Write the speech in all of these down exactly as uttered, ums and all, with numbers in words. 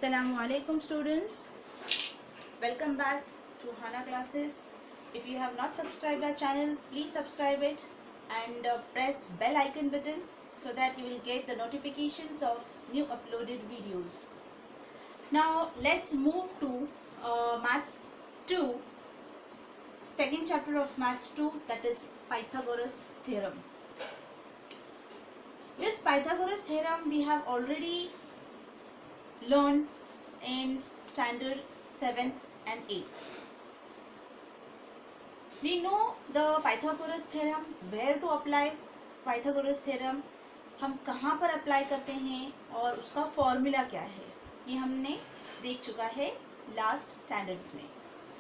Assalamu alaikum students, welcome back to Hana classes. If you have not subscribed our channel, please subscribe it and uh, press bell icon button so that you will get the notifications of new uploaded videos. Now let's move to uh, Maths two, second chapter of Maths two, that is Pythagoras theorem. This Pythagoras theorem we have already learned in standard seventh and eighth. We know the Pythagoras theorem, where to apply Pythagoras theorem, हम कहाँ पर apply करते हैं और उसका formula क्या है, ये हमने देख चुका है लास्ट स्टैंडर्ड्स में.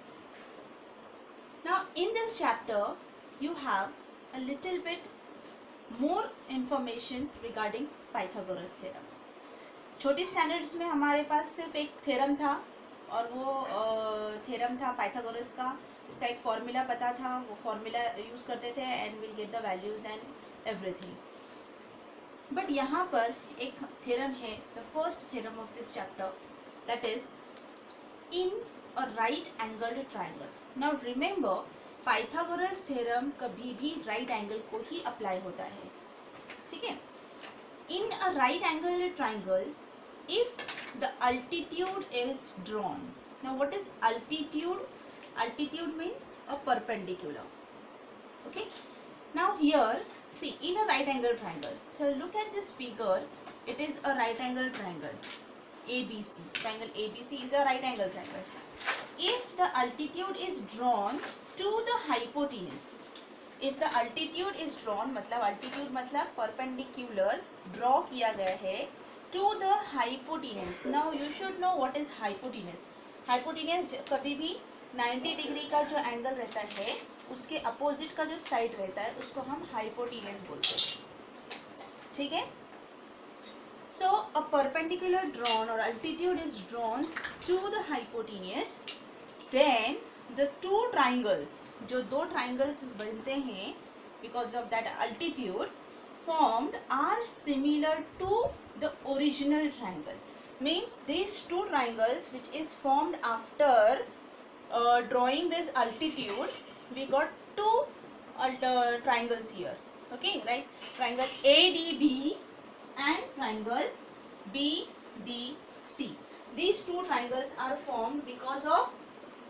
Now in this chapter you have a little bit more information regarding Pythagoras theorem. छोटी स्टैंडर्ड्स में हमारे पास सिर्फ एक थ्योरम था और वो थ्योरम था पाइथागोरस का. इसका एक फॉर्मूला पता था, वो फॉर्मूला यूज़ करते थे and will get the values and everything. But यहाँ पर एक थ्योरम है, the first theorem of this chapter, that is in a right angled triangle. Now remember, Pythagoras theorem कभी भी राइट एंगल को ही अप्लाई होता है, ठीक है. In a right angled triangle, if the altitude is drawn. Now what is altitude? Altitude means a perpendicular. Okay. Now here, see, in a right angle triangle. So look at this figure. It is a right angle triangle. A B C. Triangle A B C is a right angle triangle. If the altitude is drawn to the hypotenuse. If the altitude is drawn, मतलब altitude मतलब perpendicular draw किया गया है to the hypotenuse. Now you should know what is hypotenuse. Hypotenuse कभी भी ninety degree का जो angle रहता है उसके अपोजिट का जो साइड रहता है उसको हम हाइपोटेन्यूज बोलते हैं, ठीक है. सो अ परपेंडिकुलर ड्रॉन और altitude is drawn to the hypotenuse, then the two triangles, जो दो ट्राइंगल्स बनते हैं because of that altitude formed are similar to the original triangle. Means these two triangles which is formed after uh, drawing this altitude, we got two uh, triangles here. Okay, right? Triangle A D B and triangle B D C. These two triangles are formed because of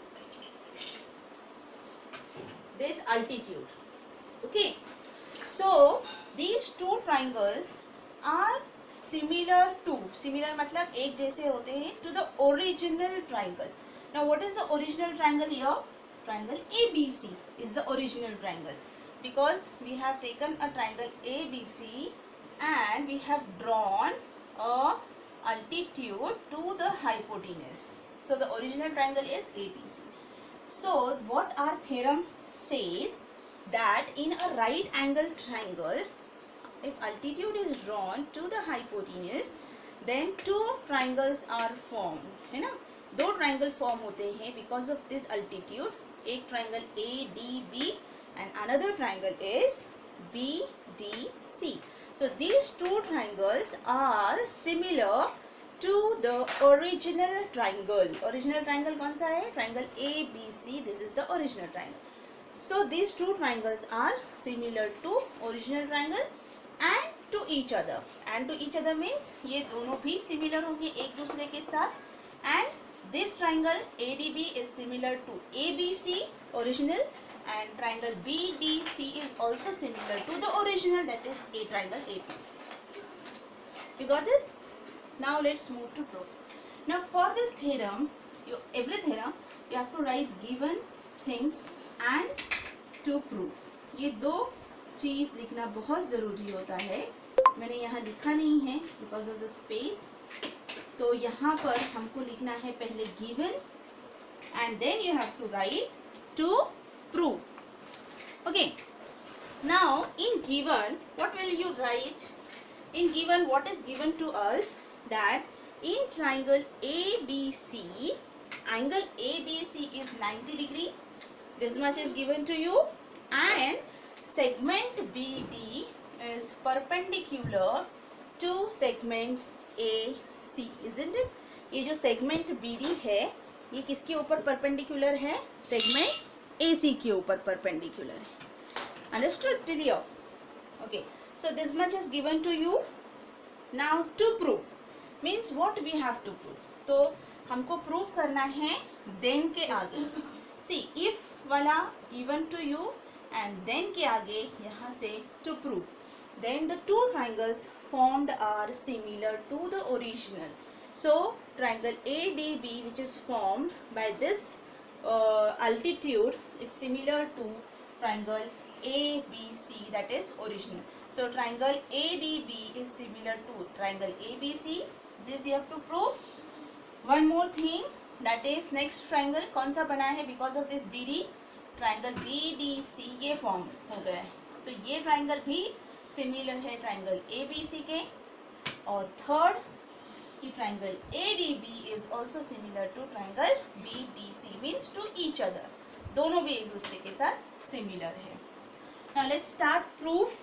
this altitude. Okay. So these two triangles are similar to, similar मतलब एक जैसे होते हैं, to the original triangle. Now what is the original triangle here? Triangle A B C is the original triangle because we have taken a triangle A B C and we have drawn a altitude to the hypotenuse. So the original triangle is A B C. So what our theorem says, that in a right angle triangle, if altitude is drawn to the hypotenuse, then two triangles are formed, है ना. दो triangle form होते हैं because of this altitude. एक triangle A D B and another triangle is B D C. So these two triangles are similar to the original triangle. Original triangle कौन सा है? Triangle A B C. This is the original triangle. So these two triangles are similar to original triangle and to each other. And to each other means ये दोनों भी similar होंगे एक दूसरे के साथ. And this triangle A D B is similar to A B C original, and triangle B D C is also similar to the original, that is A triangle A B C. You got this? Now let's move to proof. Now for this theorem, you, every theorem you have to write given things and to prove. ये दो चीज लिखना बहुत जरूरी होता है. मैंने यहाँ लिखा नहीं है because of the space. तो यहाँ पर हमको लिखना है पहले given and then you have to write to prove. Okay. Now in given, what will you write? In given, what is given to us, that in triangle A B C, angle A B C is ninety degree. This much is given to you, and segment B D is perpendicular to segment A C, isn't it? ये जो segment B D है ये किसके ऊपर perpendicular है? Segment A सी के ऊपर perpendicular है। Understood till here? Okay, so this much is given to you. Now to prove means what we have to prove. तो हमको प्रूव करना है देन के आगे। सी इफ वाला given to you and then के आगे यहाँ से to prove, then the two triangles formed are similar to the original. So triangle A D B which is formed by this uh, altitude is similar to triangle A B C that is original. So triangle A D B is similar to triangle A B C. This you have to prove. One more thing, that is next triangle कौन सा बना है? Because of this B D, triangle B D C ये form हो गया है। तो ये triangle भी सिमिलर है ट्राइंगल ए बी सी के। और थर्ड की triangle A D B is also similar to triangle B D C means to each other, दोनों भी एक दूसरे के साथ सिमिलर है। Now let's start proof.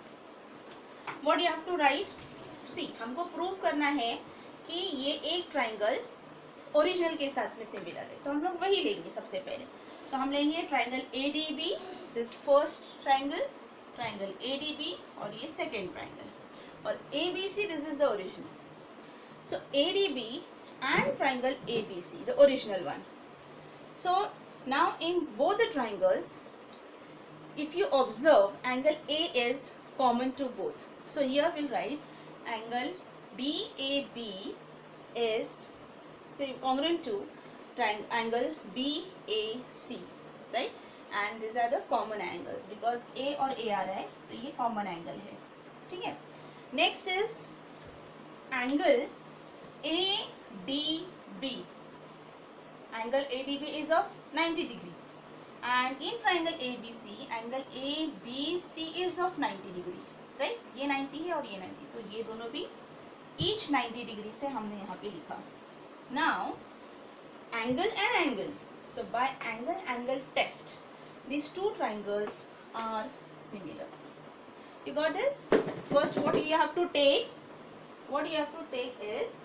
What you have to write? See हमको प्रूफ करना है कि ये एक ट्राइंगल ओरिजिनल के साथ में सिमिलर है, तो हम लोग वही लेंगे सबसे पहले। तो हम लेंगे triangle A D B, this first triangle triangle A D B, और ये सेकेंड ट्राइंगल, और A B C this is the original. So A D B and triangle A B C the original one. So now in both the triangles if you observe angle A is common to both, so here we'll write angle D A B is congruent to triangle B A C, right? And these are the common angles because A और A आ रहा है तो ये common angle है, ठीक है। Next is angle A D B. Angle A D B is of ninety degree. And in triangle A B C, angle A B C is of ninety degree, right? ये ninety है और ये ninety, तो ये दोनों भी each ninety degree से हमने यहाँ पे लिखा। Now angle and angle. So by angle angle test, these two triangles are similar. You got this? First, what you have to take? What you have to take is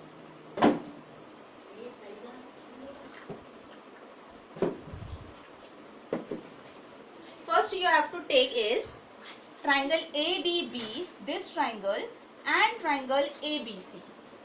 First you have to take is triangle A D B, this triangle, and triangle A B C.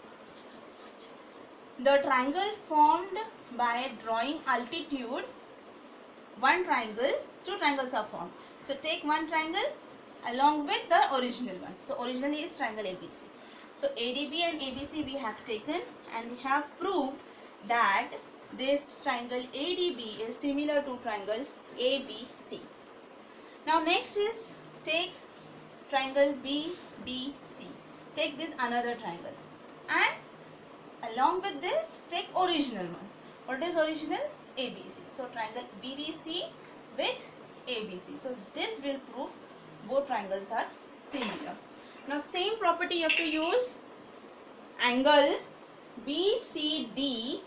The triangle formed by drawing altitude, one triangle, two triangles are formed. So take one triangle along with the original one. So originally is triangle A B C. So A D B and A B C we have taken, and we have proved that this triangle A D B is similar to triangle A B C. Now next is take triangle B D C. Take this another triangle, and along with this take original one. What is original? A B C. So triangle B D C with A B C. So this will prove both triangles are similar. Now same property you have to use. Angle B C D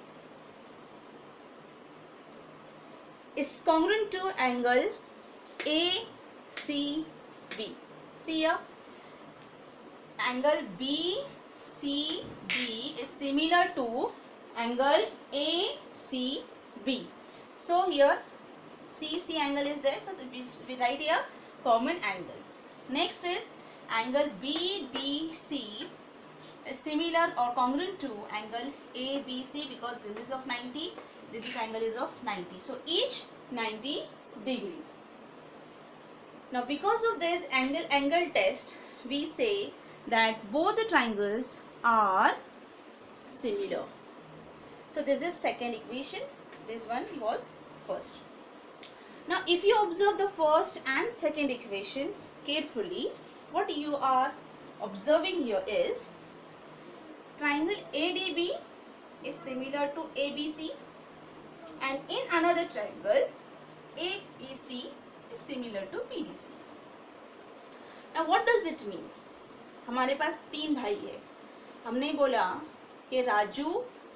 is congruent to angle A C B. See here, angle B C D is similar to angle A C B. So here C C angle is there, so we write here common angle. Next is angle B D C is similar or congruent to angle A B C because this is of ninety, this is angle is of ninety. So each ninety degree. Now because of this angle angle test, we say that both the triangles are similar. So this is second equation, this one was first. Now if you observe the first and second equation carefully, what you are observing here is triangle A D B is similar to A B C, and in another triangle A B C is similar to P D C. Now what does it mean? हमारे पास तीन भाई है, हमने बोला कि राजू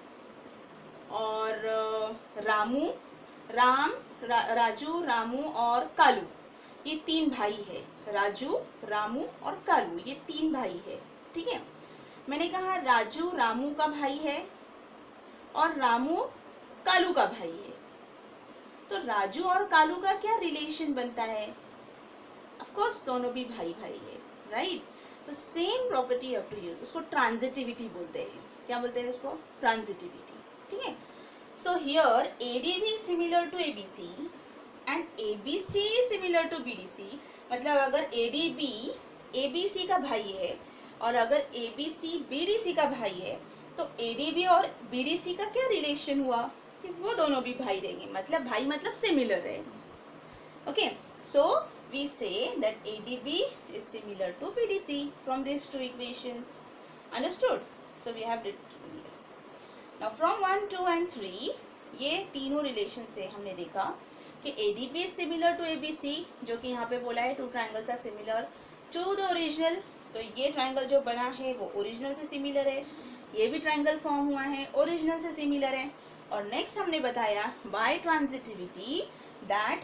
और रामू, राम रा, राजू रामू और कालू, ये तीन भाई है। राजू रामू और कालू ये तीन भाई है, ठीक है। मैंने कहा राजू रामू का भाई है, और रामू कालू का भाई है, तो राजू और कालू का क्या रिलेशन बनता है? ऑफ कोर्स दोनों भी भाई भाई है, राइट? तो same property have to use, उसको ट्रांजिटिविटी बोलते हैं। क्या बोलते हैं उसको? ट्रांजिटिविटी, ठीक है। So here ADB similar to ABC and ABC similar to BDC, मतलब अगर एडीबी एबीसी का भाई है और अगर एबीसी बीडीसी का भाई है, तो एडीबी और बीडीसी का क्या रिलेशन हुआ कि वो दोनों भी भाई रहेंगे, मतलब भाई मतलब सिमिलर रहेंगे। Okay, so we say that ADB is similar to BDC from this two equations, understood? So we have written here. Now from one, two and three, ये तीनों रिलेशन से हमने देखा कि ADB is similar to ABC, जो कि यहाँ पे बोला है two triangles are similar to the original, तो ये ट्राइंगल जो बना है वो ओरिजिनल से सिमिलर है, ये भी ट्राइंगल फॉर्म हुआ है ओरिजिनल से सिमिलर है। और नेक्स्ट हमने बताया by transitivity that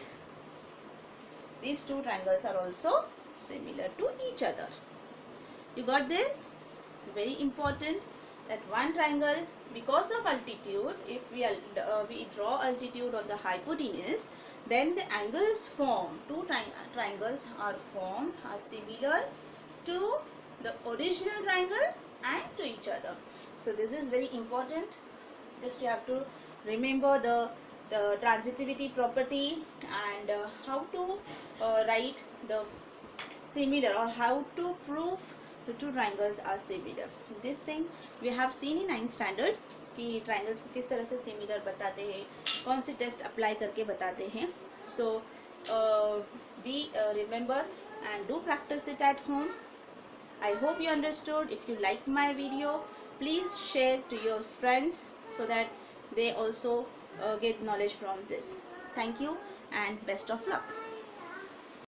these two triangles are also similar to each other. You got this? It's very important that one triangle, because of altitude, if we uh, we draw altitude on the hypotenuse, then the angles formed, two tri triangles are formed, are similar to the original triangle and to each other. So this is very important. Just you have to remember the the transitivity property and uh, how to uh, write the similar, or how to prove the two triangles are similar. This thing we have seen in ninth standard कि triangles को किस तरह से similar बताते हैं, कौन सी test apply करके बताते हैं. So uh, be uh, remember and do practice it at home. I hope you understood. If you like my video, please share to your friends so that they also uh, get knowledge from this. Thank you and best of luck.